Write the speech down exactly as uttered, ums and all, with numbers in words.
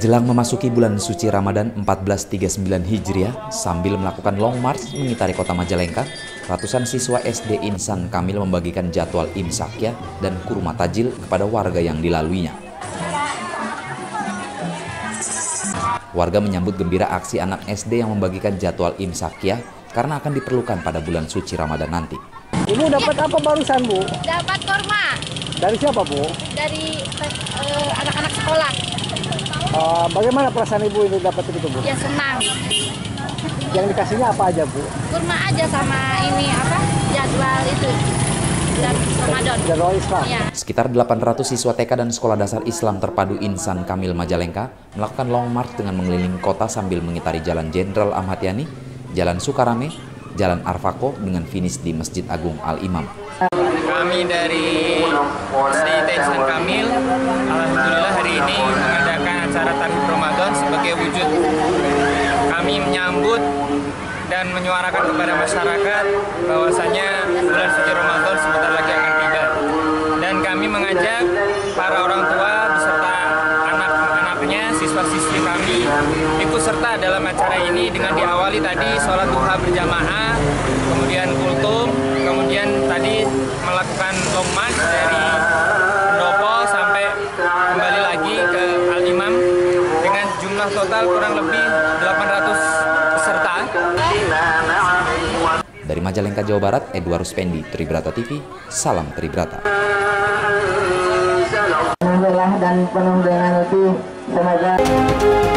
Jelang memasuki bulan suci Ramadan seribu empat ratus tiga puluh sembilan Hijriah, sambil melakukan long march mengitari kota Majalengka, ratusan siswa S D Insan Kamil membagikan jadwal imsakyah dan kurma tajil kepada warga yang dilaluinya. Warga menyambut gembira aksi anak S D yang membagikan jadwal imsakyah karena akan diperlukan pada bulan suci Ramadan nanti. Ibu dapat apa barusan, Bu? Dapat kurma. Dari siapa, Bu? Dari anak-anak uh, sekolah. Uh, bagaimana perasaan Ibu ini dapat itu, Bu? Ya senang. Yang dikasihnya apa aja, Bu? Kurma aja sama ini apa? Jadwal itu. Dan Ramadan. Jadwal Islam. Ya. Sekitar delapan ratus siswa T K dan Sekolah Dasar Islam Terpadu Insan Kamil Majalengka melakukan long march dengan mengelilingi kota sambil mengitari Jalan Jenderal Ahmad Yani, Jalan Sukarame, Jalan Arfako dengan finish di Masjid Agung Al-Imam. Kami dari S D I T Insan Kamil, alhamdulillah hari ini mengadakan acara Tarhib Ramadan sebagai wujud kami menyambut dan menyuarakan kepada masyarakat bahwasanya bulan suci Ramadan sebentar lagi akan tiba. Dan kami mengajak para orang tua beserta anak-anaknya, siswa-siswi kami ikut serta dalam acara ini dengan diawali tadi sholat duha berjamaah, kemudian kultum, kemudian tadi melakukan long march dari Pendopo sampai kembali lagi ke Al-Imam dengan jumlah total kurang lebih delapan ratus peserta. Dari Majalengka, Jawa Barat, Edward Ruspendi, Tribrata T V, salam Tribrata. Alhamdulillah dan penuh dengan itu semoga